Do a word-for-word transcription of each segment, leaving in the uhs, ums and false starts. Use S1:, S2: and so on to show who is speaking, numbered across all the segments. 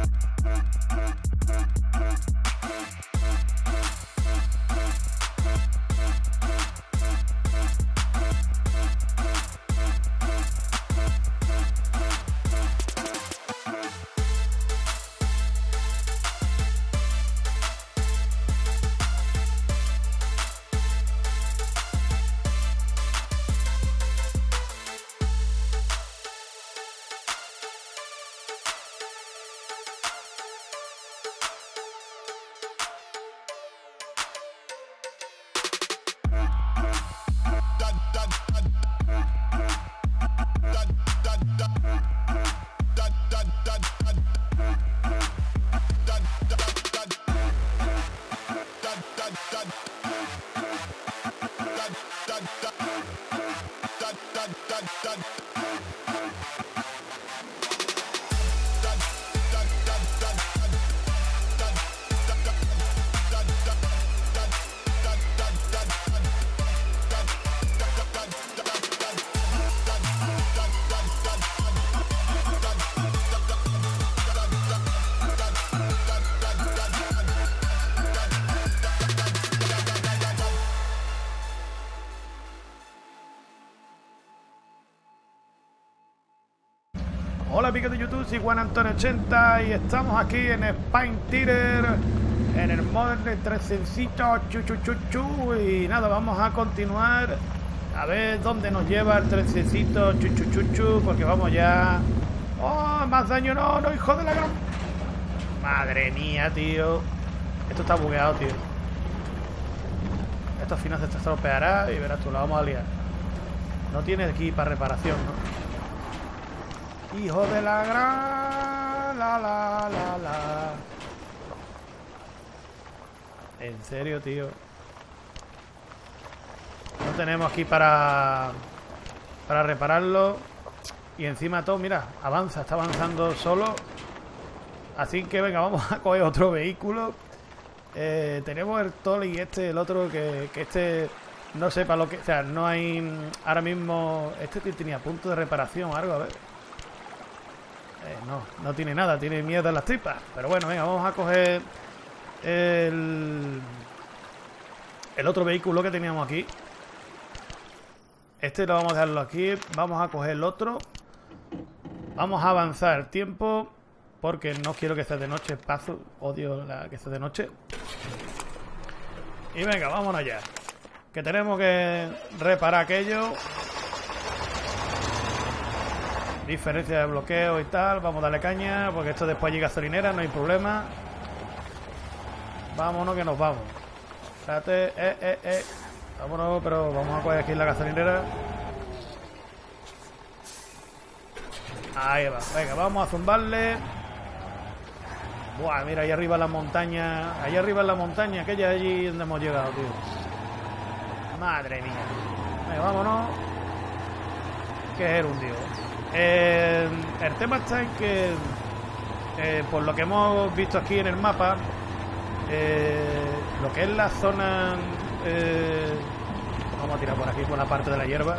S1: Hola amigos de YouTube, soy Juan Antonio ochenta y estamos aquí en Spine Theater, en el model de trencito chuchuchuchu. Y nada, vamos a continuar a ver dónde nos lleva el trencito chuchuchuchu, porque vamos ya. ¡Oh, más daño! ¡No, no, hijo de la gran! Madre mía, tío. Esto está bugueado, tío. Esto al final se estropeará y verás tú, la vamos a liar. No tiene aquí para reparación, ¿no? Hijo de la gran... La, la, la, la. En serio, tío. No tenemos aquí para... Para repararlo. Y encima todo, mira, avanza, está avanzando solo. Así que venga, vamos a coger otro vehículo. Eh, tenemos el Tolly y este, el otro, que, que este... No sé para lo que... O sea, no hay... Ahora mismo... Este tenía punto de reparación o algo, a ver. Eh, no, no tiene nada, tiene mierda en las tripas. Pero bueno, venga, vamos a coger el, el otro vehículo que teníamos aquí. Este lo vamos a dejarlo aquí. Vamos a coger el otro. Vamos a avanzar el tiempo, porque no quiero que sea de noche. Paso, odio la, que sea de noche. Y venga, vámonos allá, que tenemos que reparar aquello. Diferencia de bloqueo y tal. Vamos a darle caña, porque esto después llega gasolinera, no hay problema. Vámonos que nos vamos. Espérate, eh, eh, eh. Vámonos, pero vamos a coger aquí la gasolinera. Ahí va, venga, vamos a zumbarle. Buah, mira, ahí arriba en la montaña. Ahí arriba en la montaña, aquella allí donde hemos llegado, tío. Madre mía. Venga, vámonos, que es un tío. Eh, el tema está en que, eh, por lo que hemos visto aquí en el mapa, eh, lo que es la zona, eh, vamos a tirar por aquí, por la parte de la hierba.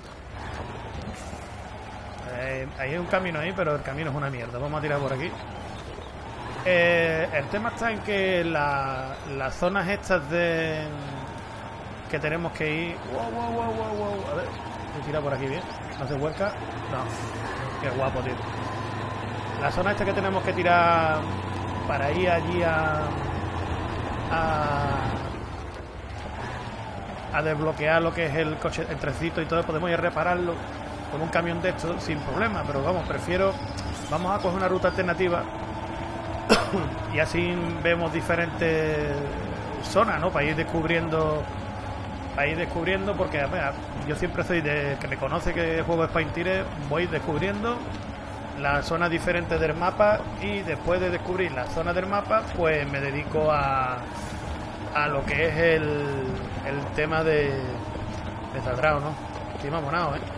S1: Eh, hay un camino ahí, pero el camino es una mierda. Vamos a tirar por aquí. Eh, el tema está en que la, las zonas estas de que tenemos que ir. Wow, wow, wow, wow, wow. A ver, voy a tirar por aquí bien. No se vuelca. No. Qué guapo, tío. La zona esta que tenemos que tirar para ir allí a a, a desbloquear lo que es el coche, el trencito y todo, podemos ir a repararlo con un camión de estos sin problema, pero vamos, prefiero, vamos a coger una ruta alternativa y así vemos diferentes zonas, ¿no? Para ir descubriendo, para ir descubriendo, porque mira, yo siempre soy de que me conoce que juego Spine Theater, voy descubriendo las zonas diferentes del mapa y después de descubrir las zonas del mapa, pues me dedico a a lo que es el, el tema de de Zadrao, ¿no? Estoy mamonado, ¿eh?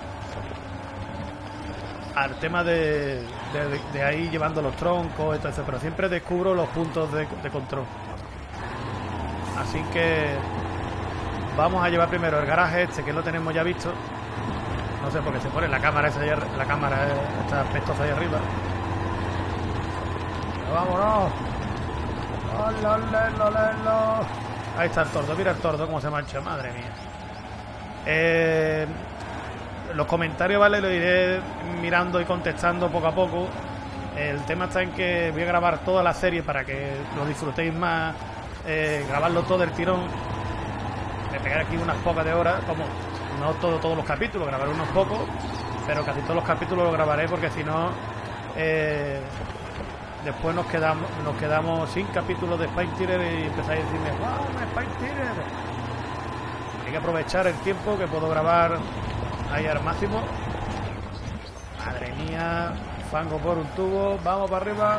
S1: Al tema de, de, de ahí llevando los troncos, entonces, pero siempre descubro los puntos de, de control. Así que vamos a llevar primero el garaje este, que lo tenemos ya visto. No sé por qué se pone la cámara esa allá, la cámara está pestosa ahí arriba. ¡Vámonos! ¡Hola, hola, hola, hola! Ahí está el tordo, mira el tordo cómo se marcha, madre mía. Eh, los comentarios, vale, lo iré mirando y contestando poco a poco. El tema está en que voy a grabar toda la serie para que lo disfrutéis más, eh, grabarlo todo el tirón. Me pegaré aquí unas pocas de horas, como no todo, todos los capítulos, grabaré unos pocos, pero casi todos los capítulos los grabaré porque si no, eh, después nos quedamos, nos quedamos sin capítulos de Spine Tiller y empezáis a decirme, wow, Spine Tiller. Hay que aprovechar el tiempo que puedo grabar ahí al máximo. Madre mía, fango por un tubo, vamos para arriba.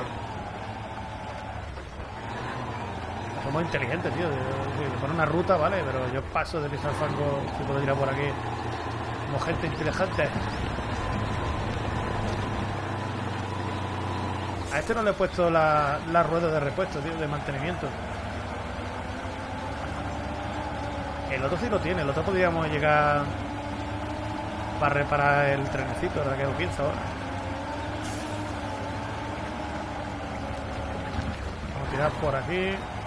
S1: Somos inteligentes, tío. Si pone una ruta, vale, pero yo paso de pisar fango si puedo tirar por aquí. Como gente inteligente. A este no le he puesto la, la rueda de repuesto, tío, de mantenimiento. El otro sí lo tiene, el otro podríamos llegar para reparar el trenecito, ahora que lo pienso ahora. Vamos a tirar por aquí.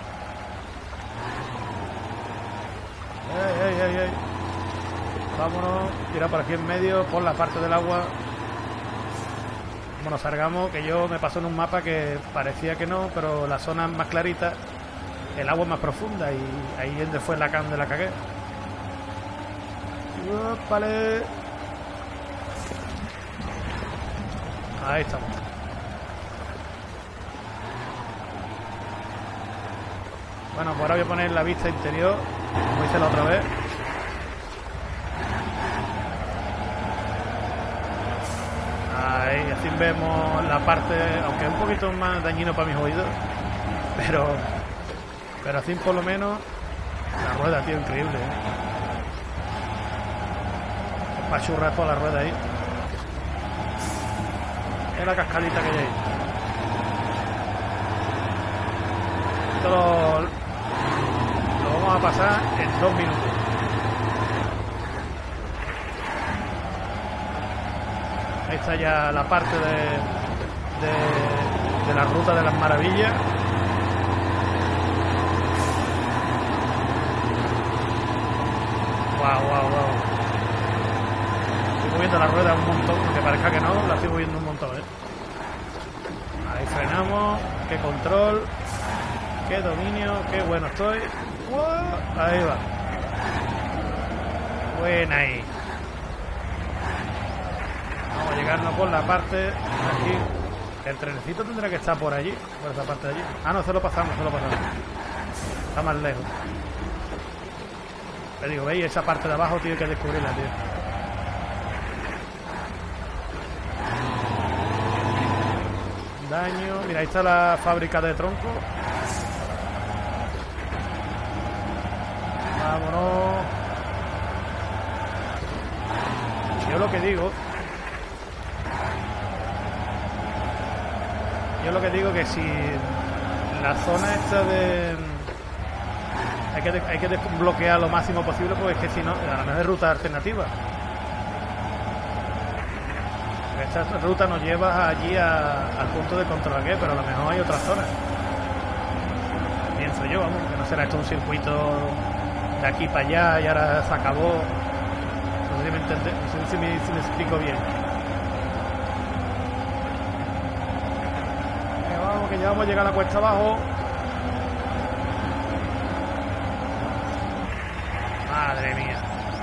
S1: Ay, ay, ay, ay. Vámonos, tirar por aquí en medio, por la parte del agua. Bueno, salgamos, que yo me pasó en un mapa que parecía que no, pero la zona más clarita, el agua es más profunda y ahí es donde fue la can de la cagué. Vale. Ahí estamos. Bueno, pues ahora voy a poner la vista interior, como hice la otra vez. Ahí, así vemos la parte, aunque es un poquito más dañino para mis oídos, pero pero así por lo menos la rueda, tío, increíble, ¿eh? Es para churrar toda la rueda ahí. Es la cascadita que hay ahí. Esto lo, lo vamos a pasar en dos minutos. Ahí está ya la parte de, de, de la ruta de las maravillas. Wow, wow, wow. Estoy moviendo la rueda un montón, aunque parezca que no, la estoy moviendo un montón, ¿eh? Ahí frenamos, qué control, qué dominio, qué bueno estoy. Wow, ahí va. Buena ahí. Vamos a llegarnos por la parte aquí. El trenecito tendrá que estar por allí, por esa parte de allí. Ah, no, se lo pasamos, se lo pasamos. Está más lejos. Le digo, veis, esa parte de abajo tiene que descubrirla, tío. Daño. Mira, ahí está la fábrica de tronco. Vámonos. Yo lo que digo... Yo lo que digo que si la zona esta de... Hay que, hay que desbloquear lo máximo posible, porque es que si no, a lo mejor es ruta alternativa. Esta ruta nos lleva allí a, al punto de control aquí, pero a lo mejor hay otras zonas. Pienso yo, vamos, que no será esto un circuito de aquí para allá y ahora se acabó. No sé si me entiende, no sé si me, si me explico bien. Eh, vamos, que ya vamos a llegar a la cuesta abajo. Madre mía.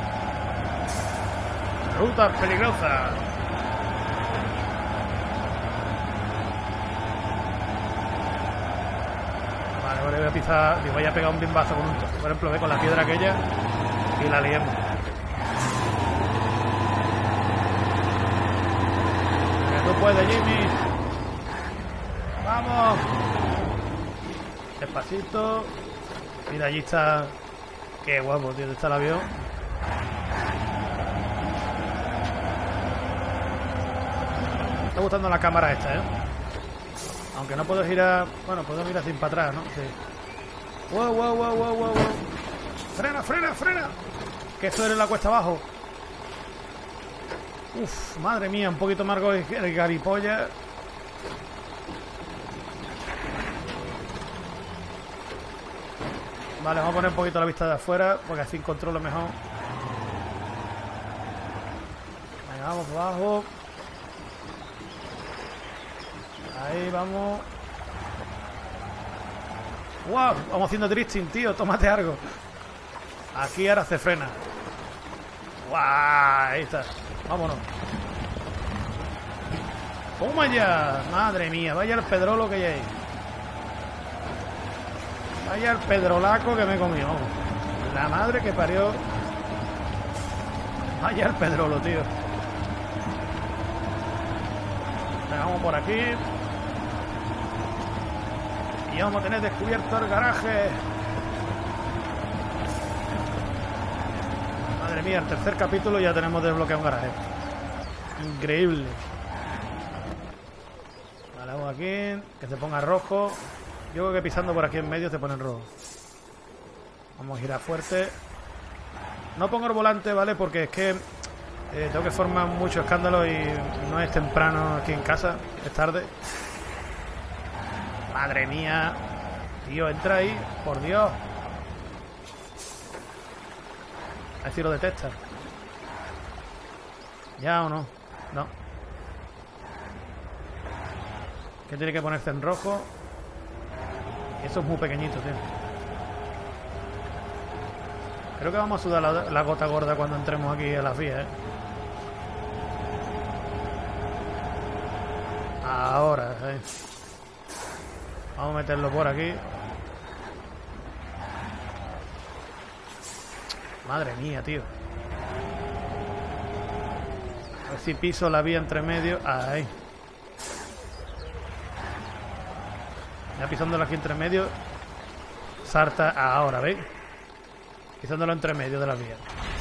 S1: Ruta peligrosa. Vale, ahora voy a pisar, le voy a pegar un bimbazo con un, por ejemplo, ve con la piedra aquella y la liemos. Que tú puedes, Jimmy. Vamos. Despacito. Mira, allí está. Qué guapo, tío, está el avión. Me está gustando la cámara esta, ¿eh? Aunque no puedo girar... Bueno, puedo mirar sin para atrás, ¿no? Sí. Wow, wow, wow, wow, wow. Frena, frena, frena. Que esto era en la cuesta abajo. Uf, madre mía, un poquito más el garipolla. Vale, vamos a poner un poquito la vista de afuera, porque así controlo mejor. Venga, vamos por abajo. Ahí vamos. ¡Wow! Vamos haciendo drifting, tío. Tómate algo. Aquí ahora se frena. ¡Wow! Ahí está. Vámonos. ¡Toma ya! Madre mía, vaya el pedrolo que hay ahí. Vaya el pedrolaco que me comió. La madre que parió. Vaya el pedrolo, tío. Vamos por aquí. Y vamos a tener descubierto el garaje. Madre mía, el tercer capítulo ya tenemos desbloqueado un garaje. Increíble. Vale, vamos aquí. Que se ponga rojo. Yo creo que pisando por aquí en medio se pone en rojo. Vamos a girar fuerte. No pongo el volante, ¿vale? Porque es que eh, tengo que formar mucho escándalo y no es temprano aquí en casa. Es tarde. Madre mía. Tío, entra ahí. Por Dios. A ver si lo detecta. ¿Ya o no? No. Que tiene que ponerse en rojo. Eso es muy pequeñito, tío. Creo que vamos a sudar la, la gota gorda cuando entremos aquí a las vías, ¿eh? Ahora, ¿eh? Vamos a meterlo por aquí. Madre mía, tío. A ver si piso la vía entre medio. Ahí. Ya pisándolo aquí entre medio. Salta ahora, ¿veis? Pisándolo entre medio de la vía.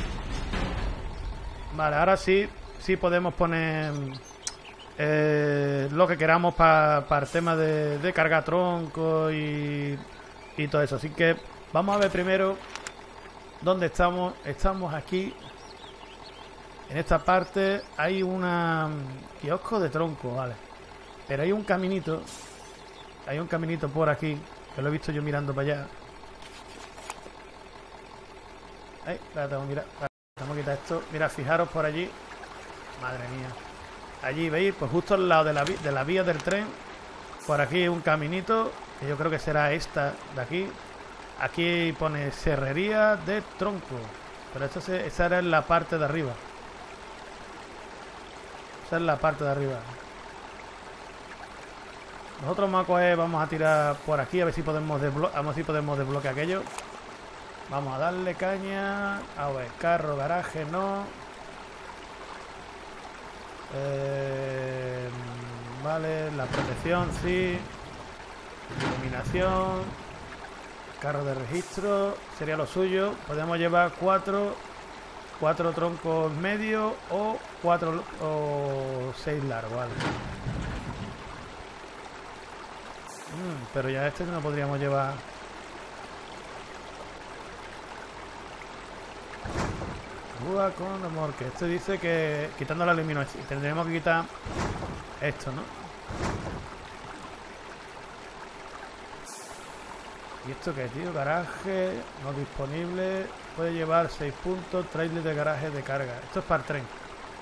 S1: Vale, ahora sí. Sí podemos poner eh, lo que queramos para pa el tema de, de cargar tronco y, y todo eso. Así que vamos a ver primero dónde estamos. Estamos aquí. En esta parte hay una kiosco de tronco, vale. Pero hay un caminito. Hay un caminito por aquí, que lo he visto yo mirando para allá. Ay, espérate, vamos a mirar. Vamos a quitar esto. Mira, fijaros por allí. Madre mía. Allí, ¿veis? Pues justo al lado de la, de la vía del tren. Por aquí un caminito, que yo creo que será esta de aquí. Aquí pone serrería de tronco. Pero esto se, esa era en la parte de arriba. Esa es la parte de arriba. Nosotros vamos a coger, vamos a tirar por aquí a ver si podemos desbloquear, a ver si podemos desbloquear aquello. Vamos a darle caña. A ver, carro, garaje, no. Eh, vale, la protección, sí. Iluminación. Carro de registro, sería lo suyo. Podemos llevar cuatro, cuatro troncos medios o cuatro o seis largos, vale. Mm, pero ya este no podríamos llevar. Grúa con remolque. Este dice que quitando la luminosidad tendríamos que quitar esto, ¿no? ¿Y esto qué, tío? Garaje no disponible. Puede llevar seis puntos. Trailer de garaje de carga. Esto es para el tren.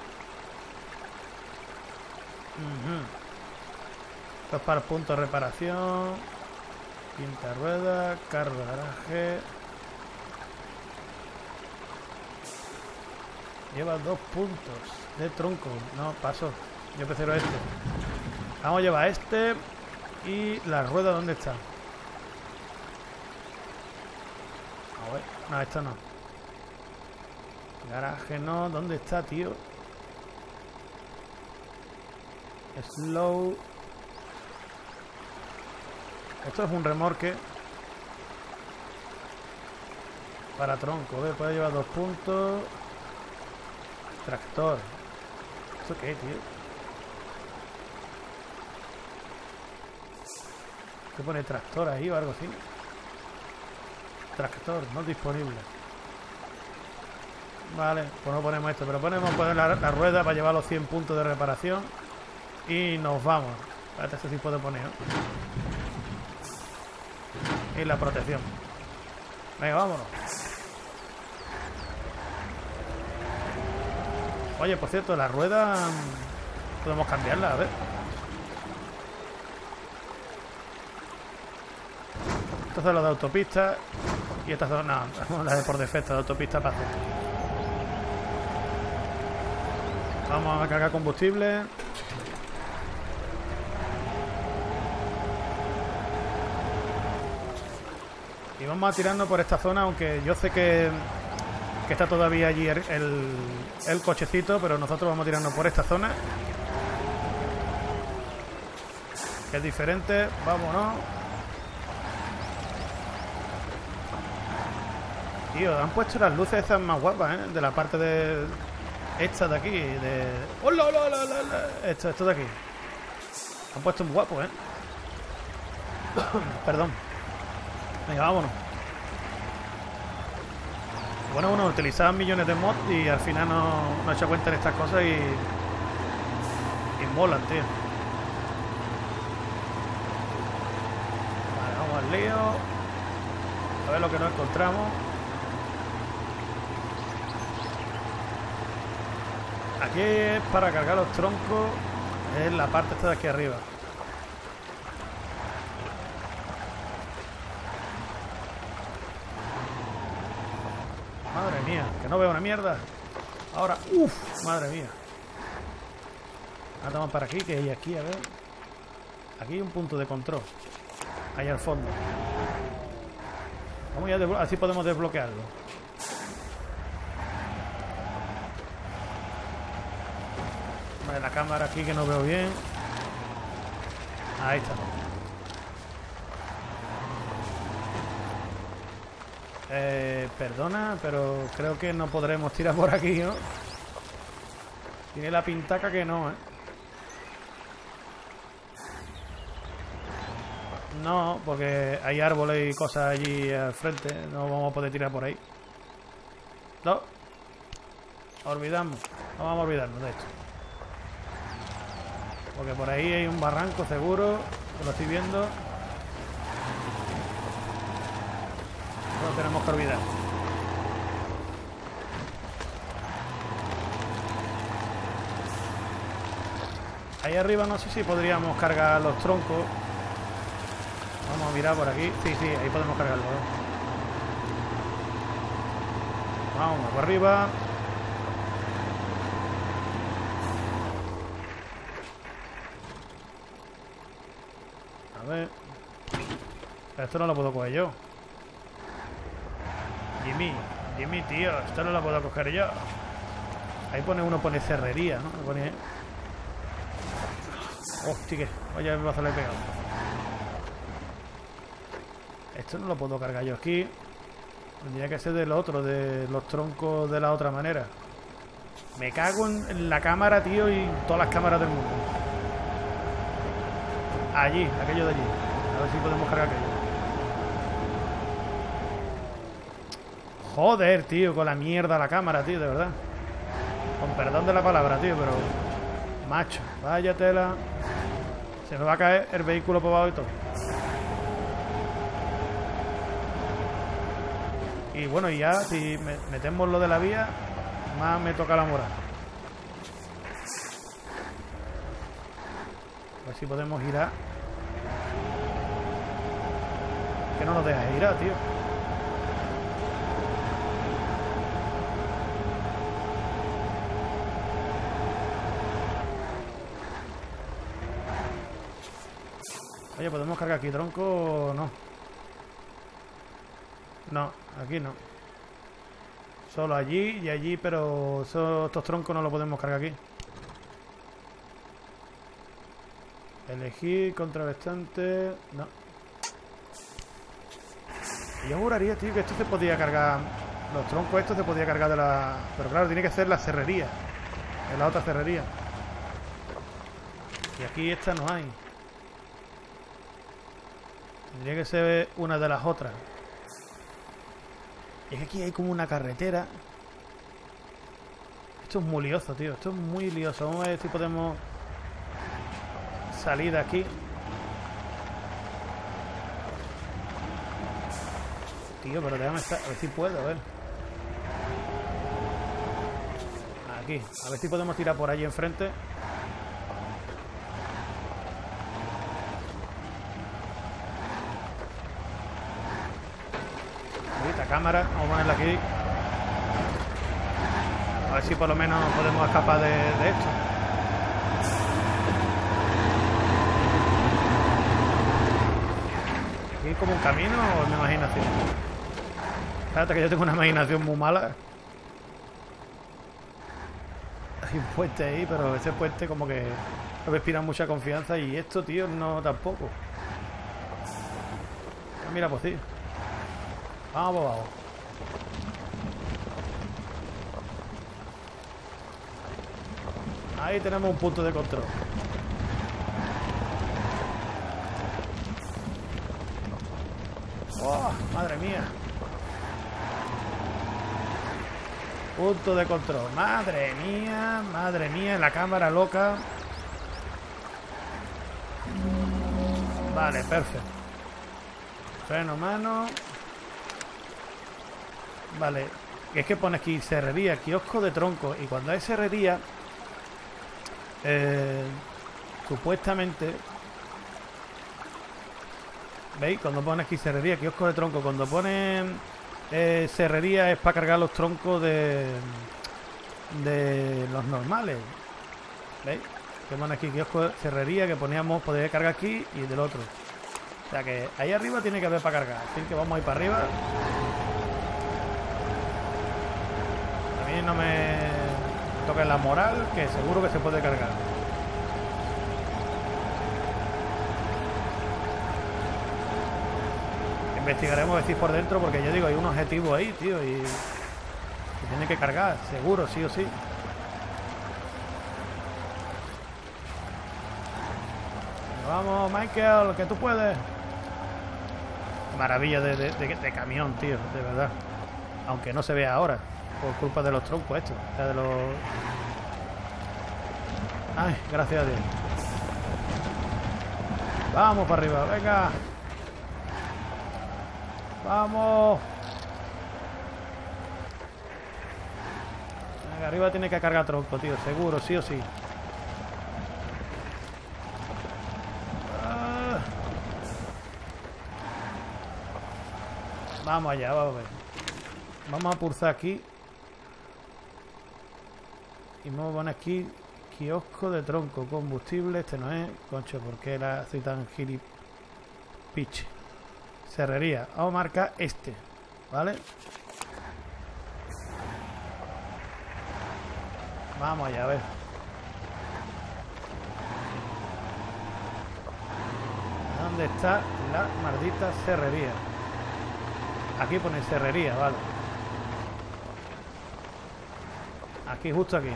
S1: Uh-huh. Esto es para el punto de reparación. Quinta rueda. Carro de garaje. Lleva dos puntos de tronco. No, paso. Yo prefiero este. Vamos a llevar este. Y la rueda, ¿dónde está? A ver. No, esta no. Garaje no. ¿Dónde está, tío? Slow. Esto es un remorque. Para tronco. ¿Ves? Puede llevar dos puntos. Tractor. ¿Esto qué, tío? ¿Qué pone tractor ahí o algo así? Tractor, no disponible. Vale, pues no ponemos esto, pero ponemos poner la, la rueda para llevar los cien puntos de reparación. Y nos vamos. Espérate, esto sí puedo poner, ¿no? Y la protección. Venga, vámonos. Oye, por cierto, la rueda podemos cambiarla, a ver. Entonces lo de autopista y esta zona, no, la de por defecto de autopista para hacer. Vamos a cargar combustible. Y vamos a tirarnos por esta zona, aunque yo sé que, que está todavía allí el, el, el cochecito, pero nosotros vamos a tirarnos por esta zona. Que es diferente, vámonos. Tío, han puesto las luces esas más guapas, ¿eh? De la parte de... esta de aquí, de... ¡Hola, hola, hola, hola! Esto, esto de aquí. Han puesto muy guapo, ¿eh? Perdón. Venga, vámonos. Bueno, bueno, utilizaban millones de mods y al final no, no he hecho cuenta en estas cosas y... y molan, tío. Vale, vamos al lío. A ver lo que nos encontramos. Aquí es para cargar los troncos. Es la parte esta de aquí arriba. Madre mía, que no veo una mierda. Ahora, uff, madre mía. Ahora vamos para aquí, que hay aquí, a ver. Aquí hay un punto de control. Ahí al fondo. Vamos ya, así podemos desbloquearlo. Vale, la cámara aquí que no veo bien. Ahí está. Eh, perdona, pero creo que no podremos tirar por aquí, ¿no? Tiene la pintaca que no, ¿eh? No, porque hay árboles y cosas allí al frente. No vamos a poder tirar por ahí. No. Olvidamos. No vamos a olvidarnos de esto. Porque por ahí hay un barranco seguro. Que lo estoy viendo. No tenemos que olvidar. Ahí arriba no sé si podríamos cargar los troncos. Vamos a mirar por aquí. Sí, sí, ahí podemos cargarlo, ¿eh? Vamos por arriba. A ver. Esto no lo puedo coger yo. Jimmy, Jimmy, tío, esto no lo puedo coger yo. Ahí pone uno, pone cerrería, ¿no? Pone... Hostia, que vaya me va a salir pegado. Esto no lo puedo cargar yo aquí. Tendría que ser del otro, de los troncos de la otra manera. Me cago en la cámara, tío, y todas las cámaras del mundo. Allí, aquello de allí. A ver si podemos cargar aquello. Joder, tío, con la mierda la cámara, tío, de verdad. Con perdón de la palabra, tío, pero... Macho, vaya tela. Se me va a caer el vehículo por abajo y todo. Y bueno, y ya, si metemos lo de la vía, más me toca la moral. A ver si podemos girar. Que no nos deja girar, tío. Oye, ¿podemos cargar aquí tronco o no? No, aquí no. Solo allí y allí, pero esos, estos troncos no los podemos cargar aquí. Elegir contrarrestante. No. Y yo juraría, tío, que esto se podía cargar. Los troncos estos se podía cargar de la... Pero claro, tiene que ser la cerrería. En la otra cerrería. Y aquí esta no hay. Tendría que ser una de las otras. Y es que aquí hay como una carretera. Esto es muy lioso, tío. Esto es muy lioso. Vamos a ver si podemos salir de aquí. Tío, pero déjame estar, a ver si puedo, a ver. Aquí, a ver si podemos tirar por allí enfrente. Esta cámara, vamos a ponerla aquí. A ver si por lo menos podemos escapar de, de esto. ¿Aquí hay como un camino o es mi imaginación? Espérate que yo tengo una imaginación muy mala. Hay un puente ahí, pero ese puente como que no me inspira mucha confianza. Y esto, tío, no tampoco. Ah, mira, pues sí. Vamos, vamos. Ahí tenemos un punto de control. ¡Oh! ¡Madre mía! Punto de control. ¡Madre mía! ¡Madre mía! La cámara loca. Vale, perfecto. Freno mano. Vale. Es que pone aquí serrería, kiosco de tronco. Y cuando hay serrería... Eh, supuestamente... ¿Veis? Cuando pone aquí serrería, kiosco de tronco. Cuando pone eh, serrería es para cargar los troncos de... De los normales. ¿Veis? Que pone aquí kiosco de serrería, que poníamos, podría cargar aquí y del otro. O sea que ahí arriba tiene que haber para cargar. Así que vamos a ir para arriba. A mí no me toca la moral, que seguro que se puede cargar. Investigaremos decir por dentro, porque yo digo, hay un objetivo ahí, tío, y se tiene que cargar, seguro, sí o sí. Vamos, Michael, que tú puedes. Maravilla de, de, de, de camión, tío, de verdad. Aunque no se vea ahora, por culpa de los troncos estos, o sea, de los... Ay, gracias a Dios. Vamos para arriba, venga. Vamos. Venga, arriba tiene que cargar tronco, tío, seguro, sí o sí. Ah. Vamos allá, vamos a ver. Vamos a pulsar aquí. Y vamos a poner aquí kiosco de tronco, combustible. Este no es, concho, ¿por qué la soy tan gilipiche? Serrería, vamos a marcar este, ¿vale? Vamos allá, a ver. ¿Dónde está la maldita serrería? Aquí pone serrería, vale. Aquí, justo aquí.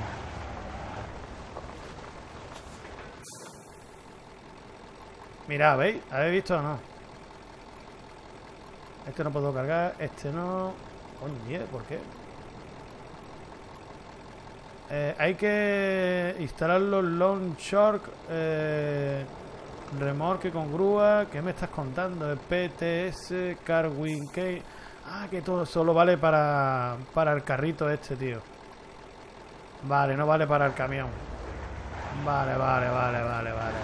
S1: Mirad, ¿veis? ¿Habéis visto o no? Este no puedo cargar, este no... Coño, ¿por qué? Eh, hay que instalar los Long Shark, eh, remolque con grúa. ¿Qué me estás contando? El P T S, Carwin Key. Ah, que todo solo vale para, para el carrito este, tío. Vale, no vale para el camión. Vale, vale, vale, vale, vale, vale.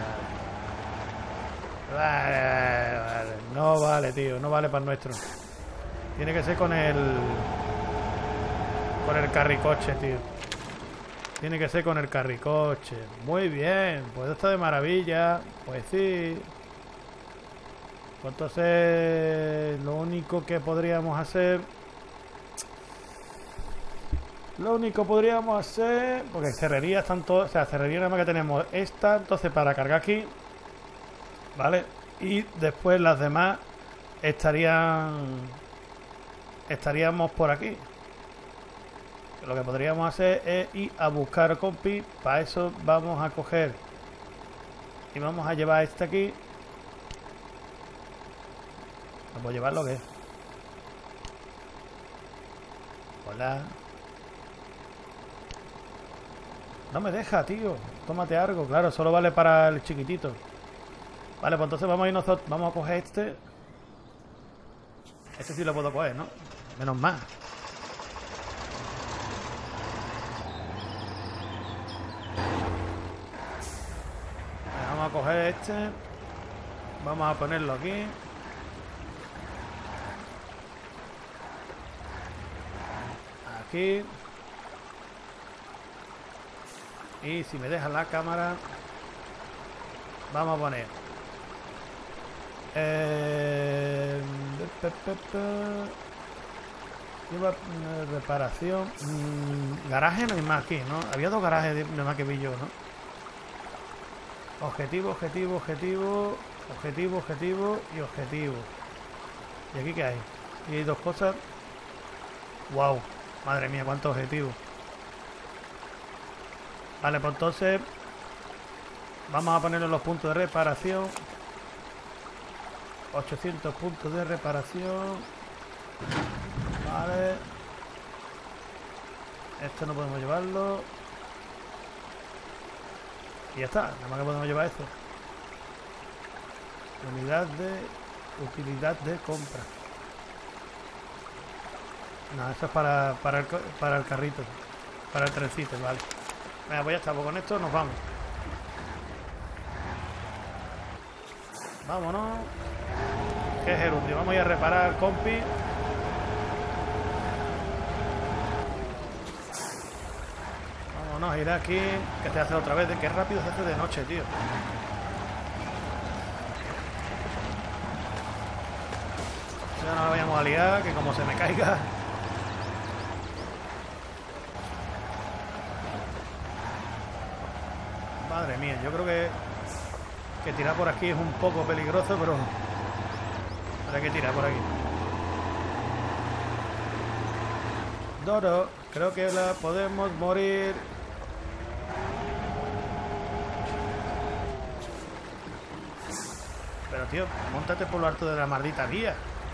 S1: Vale, vale, vale. No vale, tío, no vale para el nuestro. Tiene que ser con el... Con el carricoche, tío. Tiene que ser con el carricoche. Muy bien, pues está de maravilla. Pues sí. Pues entonces, lo único que podríamos hacer... Lo único que podríamos hacer... Porque cerrería están todas... O sea, cerrería nada más que tenemos esta. Entonces, para cargar aquí... ¿Vale? Y después las demás estarían... Estaríamos por aquí. Lo que podríamos hacer es ir a buscar compi. Para eso vamos a coger y vamos a llevar este aquí. ¿No puedo llevarlo o qué? Hola. No me deja, tío. Tómate algo. Claro, solo vale para el chiquitito. Vale, pues entonces vamos a ir nosotros. Vamos a coger este. Este sí lo puedo coger, ¿no? Menos mal. Vamos a coger este. Vamos a ponerlo aquí. Aquí. Y si me dejan la cámara, vamos a poner eh, pe, pe, pe, lleva reparación. Mm, garaje no hay más aquí, ¿no? Había dos garajes de, de más que vi yo, ¿no? Objetivo, objetivo, objetivo, objetivo, objetivo y objetivo. ¿Y aquí qué hay? Y hay dos cosas. Wow, madre mía, cuántos objetivos. Vale, pues entonces vamos a ponerle los puntos de reparación. ochocientos puntos de reparación. Vale. Esto no podemos llevarlo. Y ya está, nada más que podemos llevar esto. Unidad de utilidad de compra. No, eso es para, para, el, para el carrito. Para el trencito, vale. Venga, pues ya está, pues con esto nos vamos. Vámonos. Que es gerundio. Vamos a ir a reparar, compi. Vámonos a ir aquí. Que se hace otra vez. De qué rápido se hace de noche, tío. Ya no la vayamos a liar, que como se me caiga. Madre mía, yo creo que que tirar por aquí es un poco peligroso, pero hay que tirar por aquí. Doro, creo que la podemos morir. Pero tío, móntate por lo alto de la maldita vía.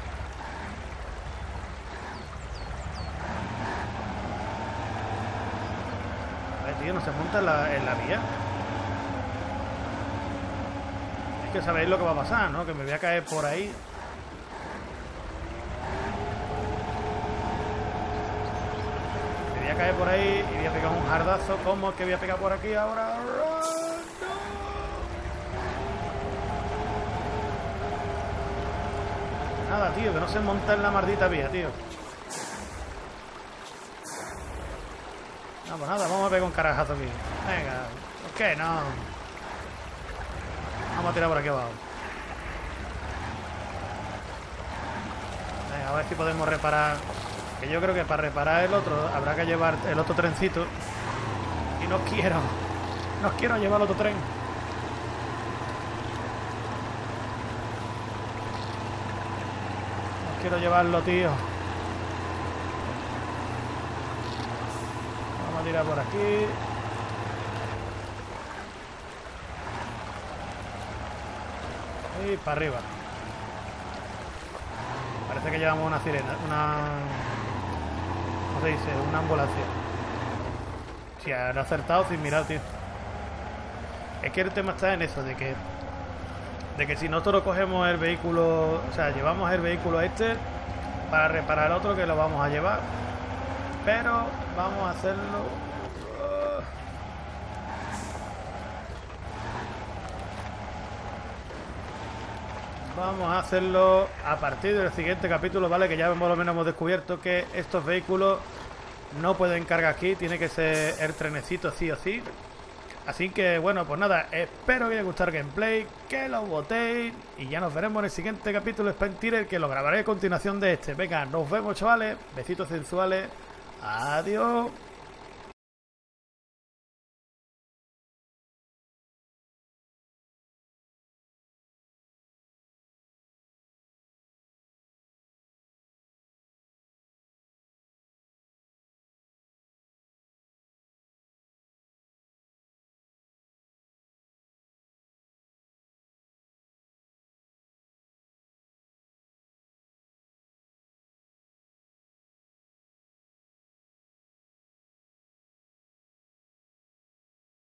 S1: A ver, tío, no se monta en la, en la vía. Es que sabéis lo que va a pasar, ¿no? Que me voy a caer por ahí. Me voy a caer por ahí y voy a pegar un jardazo. ¿Cómo es que voy a pegar por aquí ahora? Nada, tío, que no se monta en la maldita vía, tío. No, pues nada, vamos a pegar un carajazo aquí. Venga, ¿por qué no? Vamos a tirar por aquí abajo. Venga, a ver si podemos reparar. Que yo creo que para reparar el otro habrá que llevar el otro trencito. Y no quiero. No quiero llevar el otro tren. No quiero llevarlo, tío. Vamos a tirar por aquí. Y para arriba. Parece que llevamos una sirena, una... ¿cómo se dice? Una ambulancia. Si han acertado sin mirar, tío. Es que el tema está en eso, de que de que si nosotros cogemos el vehículo, o sea, llevamos el vehículo este para reparar el otro, que lo vamos a llevar, pero vamos a hacerlo. Vamos a hacerlo a partir del siguiente capítulo, ¿vale? Que ya por lo menos hemos descubierto que estos vehículos no pueden cargar aquí. Tiene que ser el trenecito sí o sí. Así que, bueno, pues nada. Espero que os haya gustado el gameplay, que lo votéis. Y ya nos veremos en el siguiente capítulo de Spentire, que lo grabaré a continuación de este. Venga, nos vemos, chavales. Besitos sensuales. Adiós.